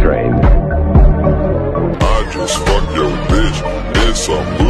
train. I just fuck your bitch in some